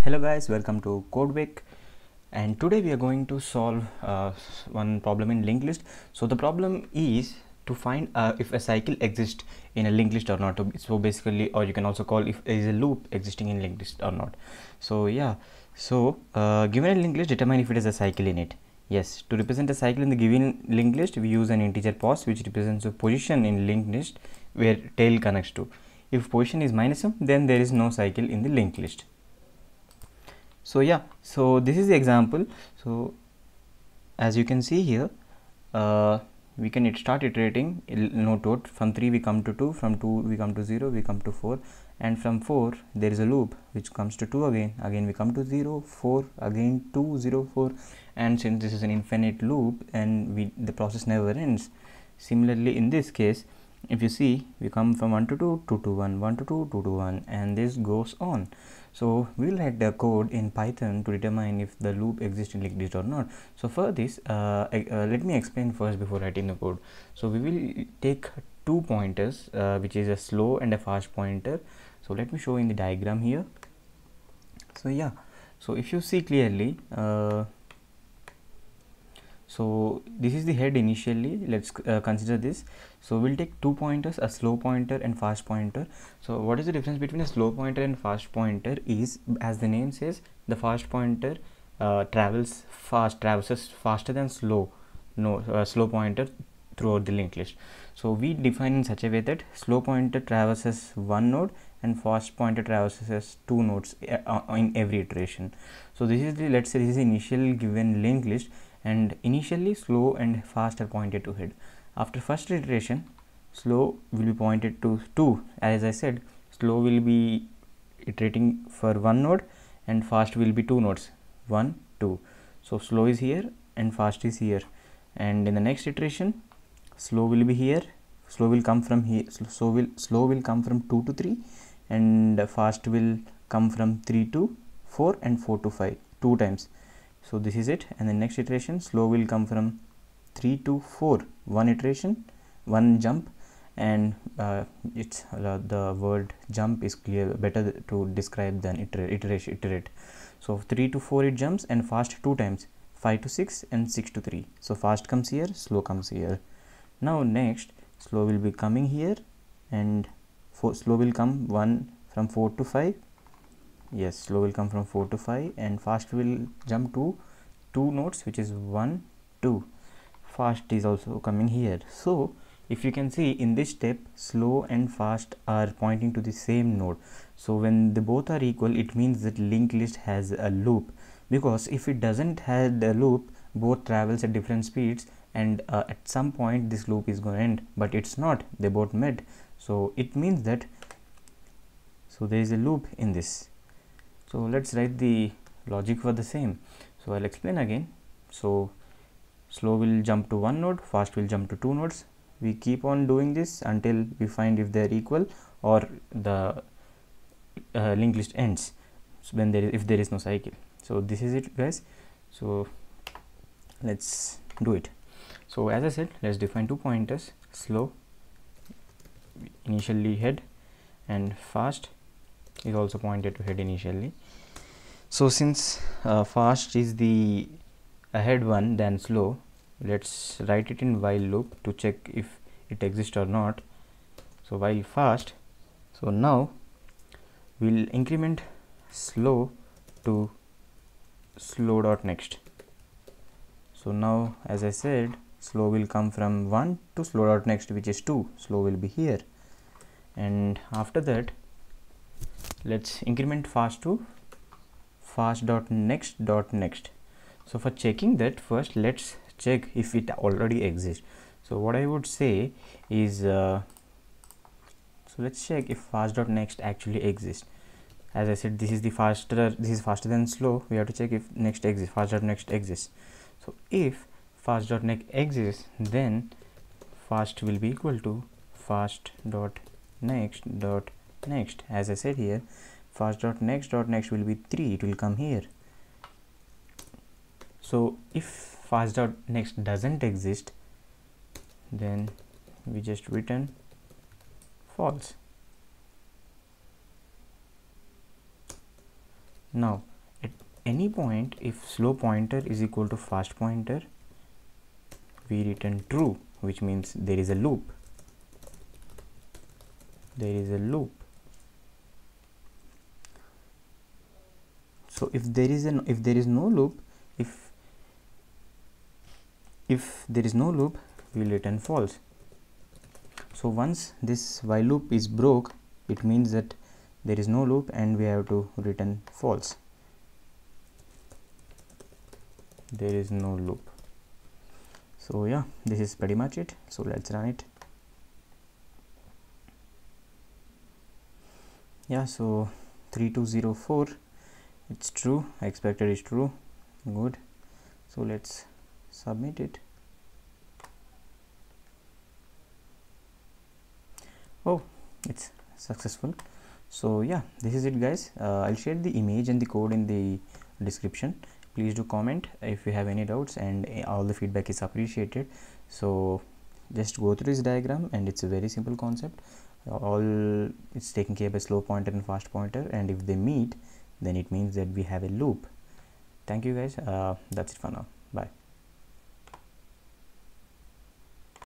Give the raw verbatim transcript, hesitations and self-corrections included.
Hello guys, welcome to Codeweek, and today we are going to solve uh, one problem in linked list. So the problem is to find uh, if a cycle exists in a linked list or not. So basically, or you can also call if there is a loop existing in linked list or not. So yeah, so uh, given a linked list, determine if it has a cycle in it. Yes, to represent a cycle in the given linked list, we use an integer pos which represents a position in linked list where tail connects to. If position is minus m, then there is no cycle in the linked list. So yeah, so this is the example. So as you can see here, uh, we can start iterating node node. From three we come to two, from two we come to zero, we come to four, and from four there is a loop which comes to two again. Again we come to zero, four, again two, zero, four, and since this is an infinite loop and we the process never ends. Similarly, in this case, if you see, we come from one to two, two to one, one to two, two to one, and this goes on. So we will write the code in Python to determine if the loop exists in linked list or not. So for this, uh, uh, let me explain first before writing the code. So we will take two pointers, uh, which is a slow and a fast pointer. So let me show in the diagram here. So yeah, so if you see clearly, uh, so this is the head initially. Let's uh, consider this. So we'll take two pointers, a slow pointer and fast pointer. So what is the difference between a slow pointer and fast pointer is, as the name says, the fast pointer uh, travels fast, traverses faster than slow no uh, slow pointer throughout the linked list. So we define in such a way that slow pointer traverses one node and fast pointer traverses two nodes uh, in every iteration. So this is the, let's say this is the initial given linked list, and initially slow and fast are pointed to head. After first iteration, slow will be pointed to two. As I said, slow will be iterating for one node and fast will be two nodes, one, two. So slow is here and fast is here, and in the next iteration slow will be here, slow will come from here, so will slow will come from two to three, and fast will come from three to four and four to five, two times. So this is it, and the next iteration slow will come from three to four, one iteration, one jump, and uh, it's uh, the word jump is clear, better to describe than iterate, iteration iterate. So three to four it jumps, and fast two times, five to six and six to three. So fast comes here, slow comes here. Now next slow will be coming here, and four, slow will come one from four to five. Yes, slow will come from four to five, and fast will jump to two nodes, which is one, two. Fast is also coming here. So if you can see in this step, slow and fast are pointing to the same node. So when they both are equal, it means that linked list has a loop, because if it doesn't have a loop, both travels at different speeds, and uh, at some point this loop is going to end, but it's not, they both met. So it means that, so there is a loop in this. So let's write the logic for the same. So I'll explain again. So slow will jump to one node, fast will jump to two nodes. We keep on doing this until we find if they are equal or the uh, linked list ends, so when there is, if there is no cycle. So this is it, guys. So let's do it. So as I said, let's define two pointers, slow initially head, and fast is also pointed to head initially. So since uh, fast is the ahead one than slow, let's write it in while loop to check if it exists or not. So while fast, so now we'll increment slow to slow dot next. So now, as I said, slow will come from one to slow dot next, which is two. Slow will be here, and after that let's increment fast to fast dot next dot next. So for checking that, first let's check if it already exists. So what I would say is, uh, so let's check if fast dot next actually exists. As I said, this is the faster, this is faster than slow. We have to check if next exists, fast dot next exists. So if fast dot next exists, then fast will be equal to fast dot next dot next. As I said here, fast dot next dot next will be three, it will come here. So if fast dot next doesn't exist, then we just return false. Now any point, if slow pointer is equal to fast pointer, we return true, which means there is a loop. There is a loop. So if there is an if there is no loop, if if there is no loop, we will return false. So once this while loop is broke, it means that there is no loop and we have to return false. There is no loop. So yeah, this is pretty much it. So let's run it. Yeah, so three two zero four, it's true. I expected it's true. Good. So let's submit it. Oh, it's successful. So yeah, this is it, guys. uh, I'll share the image and the code in the description. Please do comment if you have any doubts, and all the feedback is appreciated. So just go through this diagram, and it's a very simple concept. All it's taking care of a slow pointer and fast pointer, and if they meet, then it means that we have a loop. Thank you, guys. Uh, that's it for now. Bye.